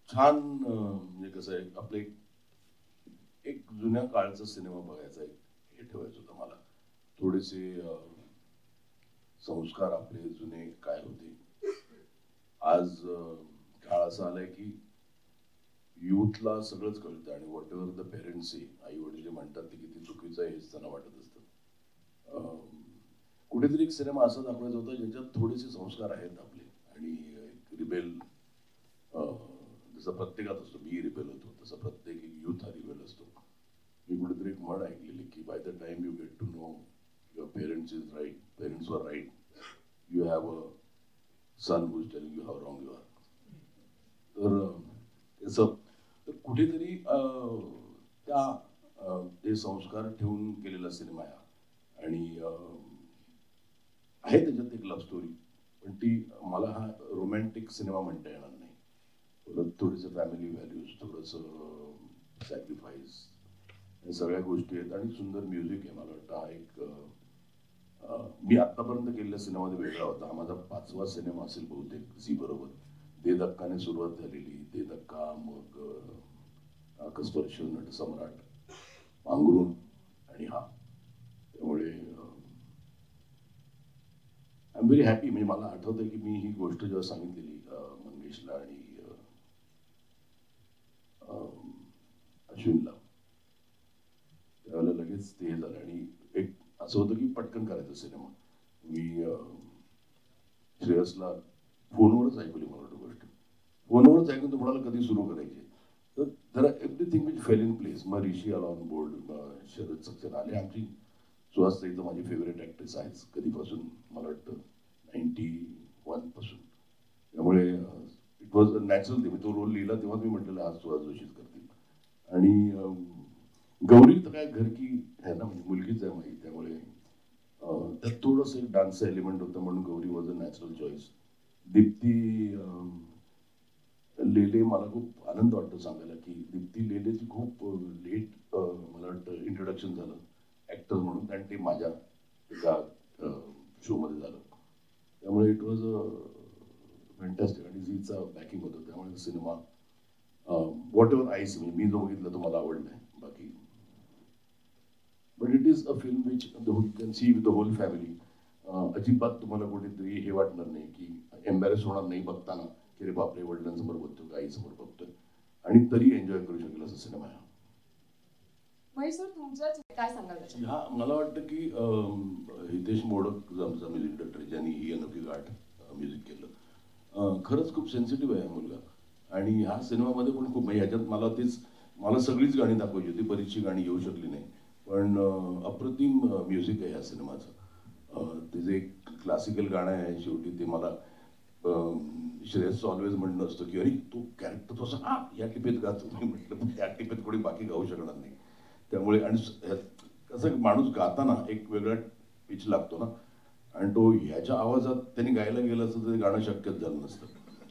छान म्हणजे कसं आहे आपले एक जुन्या काळचा सिनेमा बघायचा हे ठेवायचं होतं मला. थोडेसे संस्कार आपले जुने काय होते. आज काळ असा आलाय की युथला सगळंच कळतं आणि व्हॉट एव्हर द पेरेंट्स आई वडील जे म्हणतात ते किती चुकीचं आहे हेच त्यांना वाटत असतं. कुठेतरी एक सिनेमा असा दाखवायचा होता ज्याच्यात थोडेसे संस्कार आहेत आपले आणि एक रिबेल जसं प्रत्येकात असतो. मी रिबेल होतो तसं प्रत्येक युथ हा रिबेल असतो. मी कुठेतरी एक म्हण ऐकलेली की by the time you get to know your parents is right, parents वर right, you have a son who is telling you how wrong you are. तर त्याचं तर कुठेतरी त्या ते संस्कार ठेवून केलेला सिनेमा आहे आणि आहे त्याच्यात एक लव्ह स्टोरी, पण ती मला हा रोमॅन्टिक सिनेमा म्हणता येणार नाही. परत थोडंसं फॅमिली व्हॅल्यूज, थोडंसं सॅक्रिफाईस, या सगळ्या गोष्टी आहेत आणि सुंदर म्युझिक आहे. मला वाटतं हा एक मी आतापर्यंत केलेल्या सिनेमामध्ये वेगळा होता. हा माझा 5वा सिनेमा असेल बहुतेक झी बरोबर. दे धक्काने सुरुवात झालेली, दे धक्का, मग आकाशस्पर्श, नटसम्राट, पांघरूण आणि हा. त्यामुळे आय एम व्हेरी हॅपी. म्हणजे मला आठवतंय की मी ही गोष्ट जेव्हा सांगितलेली मंगेशला आणि अश्विनला, त्यावेळेला लगेच ते झालं आणि एक असं होतं की पटकन करायचं सिनेमा. मी श्रेयसला फोनवरच ऐकली मला वाटतं गोष्ट. फोनवरच ऐकून तो म्हणाला कधी सुरू करायची. तर जरा everything which fell in place. मग ऋषी आला ऑन बोर्ड, शरद सक्सेना आले. आमची सुहास ताई तर माझी फेवरेट ॲक्ट्रेस आहेच कधीपासून, मला वाटतं 91 पासून. त्यामुळे it was a natural thing. तो रोल लिहिला तेव्हा मी म्हटलेलं आज सुहास जोशीच करतील. आणि गौरी तर काय घर की आहे ना, म्हणजे मुलगीच आहे माझी. त्यामुळे त्यात थोडंसं एक डान्स एलिमेंट होतं म्हणून Gauri was a natural choice. Deepti Lele, मला खूप आनंद वाटतो सांगायला की दीप्ती लेलेची खूप लेट मला वाटतं इंट्रोडक्शन झालं ॲक्टर म्हणून आणि ते माझ्या एका शोमध्ये झालं. त्यामुळे इट वॉज अ फॅन्टॅस्टिक आणि झीचा बॅकिंग होतं. त्यामुळे cinema whatever I see, म्हणजे मी जो बघितला तो मला आवडला आहे. बाकी but it is a film which you can see with the whole family. अजिबात तुम्हाला कुठेतरी हे वाटणार नाही की एम्बॅरेस होणार नाही बघताना की रे बापरे वडिलांसमोर बघतोय का आईसमोर बघतोय, आणि तरी एन्जॉय करू शकेल असा सिनेमा आहे. महेश सर तुमचं काय सांगाल त्याच्यात? हा मला वाटतं की हितेश मोडक जो आमचा म्युझिक डायरेक्टर ज्यांनी ही अनोखी गाठ म्युझिक केलं, खरंच खूप सेन्सिटिव्ह आहे हा मुलगा. आणि ह्या सिनेमामध्ये पण खूप, म्हणजे ह्याच्यात मला सगळीच गाणी दाखवायची होती, बरीचशी गाणी येऊ शकली नाही. पण अप्रतिम म्युझिक आहे ह्या सिनेमाचं. ते जे एक क्लासिकल गाणं आहे शेवटी, ते मला श्रेयसचं ऑलवेज म्हणणं असतं की अरे तो कॅरेक्टर तो असं या टिपेत गातो. मी म्हटलं त्या टिपेत कोणी बाकी गाऊ शकणार नाही. त्यामुळे आणि कसं माणूस गाताना एक वेगळा पिच लागतो ना, आणि तो ह्याच्या आवाजात त्यांनी गायला गेलं असतं तर ते गाणं शक्यच झालं नसतं.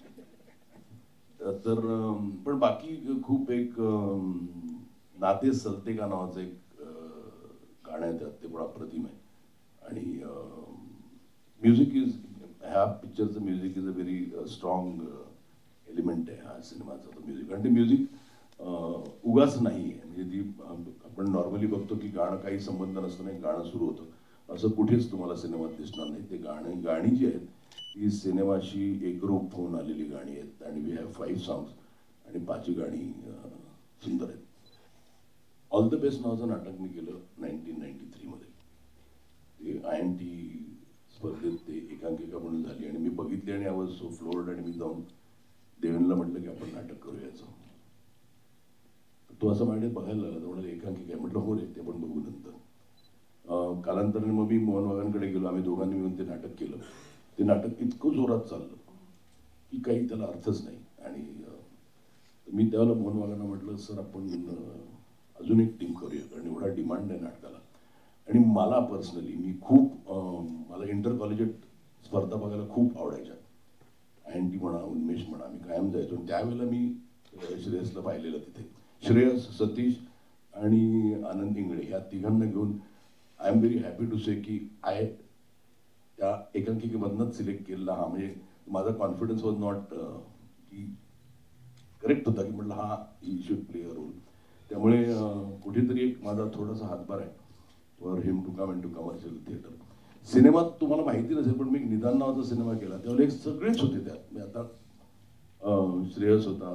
तर पण बाकी खूप एक नाते सलते का नावाचं एक गाणं आहे त्यात, ते पण अप्रतिम आहे. आणि म्युझिक इज, ह्या पिक्चरचं music is a very strong element आहे ह्या सिनेमाचं म्युझिक. आणि ते म्युझिक उगाच नाही आहे. म्हणजे ती आपण नॉर्मली बघतो की गाणं काही संबंध नसताना एक गाणं सुरू होतं, असं कुठेच तुम्हाला सिनेमात दिसणार नाही. ते गाणी जी आहेत ती सिनेमाशी एकरूप होऊन आलेली गाणी आहेत. आणि वी हॅव 5 सॉंग्स आणि 5ही गाणी सुंदर आहेत. ऑल द बेस्ट नावाचं नाटक मी केलं 1993 मध्ये. ते IMT स्पर्धेत ते एकांकिका म्हणून झाली आणि मी बघितली आणि आय वॉज सो फ्लोर्ड. आणि मी जाऊन देवेंद्रला म्हटलं की आपण नाटक करूया याचं. तो असं माझ्याकडे बघायला लागला, तर म्हणाले एकांकिका आहे. म्हटलं हो रे, ते पण बघू नंतर. कालांतराने मग मी मोहन वागांकडे गेलो. आम्ही दोघांनी मिळून ते नाटक केलं. ते नाटक इतकं जोरात चाललं की काही त्याला अर्थच नाही. आणि मी त्यावेळेला मोहन वागांना म्हटलं सर आपण अजून एक टीम करूया, कारण एवढा डिमांड आहे नाटकाला. आणि मला पर्सनली मला इंटर कॉलेजात स्पर्धा बघायला खूप आवडायच्या. IMT म्हणा, उन्मेष म्हणा, मी कायम जायचो. आणि त्यावेळेला मी श्रेयसला पाहिलेलं तिथे. श्रेयस, सतीश आणि आनंद इंगळे ह्या तिघांना घेऊन I am very happy to say की त्या एकांकिकेमधनंच सिलेक्ट केलेला हा. म्हणजे माझा कॉन्फिडन्स वॉज नॉट की करेक्ट होता की म्हटलं हा he should play a role. त्यामुळे कुठेतरी एक माझा थोडासा हातभार आहे for him to come into commercial theatre. सिनेमात तुम्हाला माहिती नसेल पण मी निदान नावाचा सिनेमा केला त्यावेळेला एक सगळेच होते त्यात. मी आता श्रेयस होता,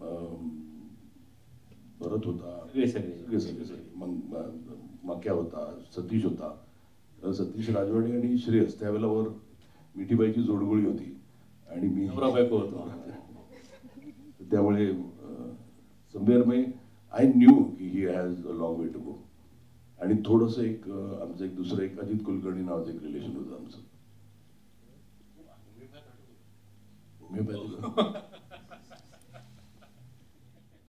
भरत होता, सगळे मग मक्या होता, सतीश होता, सतीश राजवाडे आणि श्रेयस. त्यावेळेला वर मिठीबाईची जोडगोळी होती आणि मी बायको होतो. त्यामुळे समवेअर मी आय न्यू की he has a long way to go. आणि थोडंसं एक आमचं एक दुसरं एक अजित कुलकर्णी नावाचं एक रिलेशन होतं आमचं. होमिओपॅथी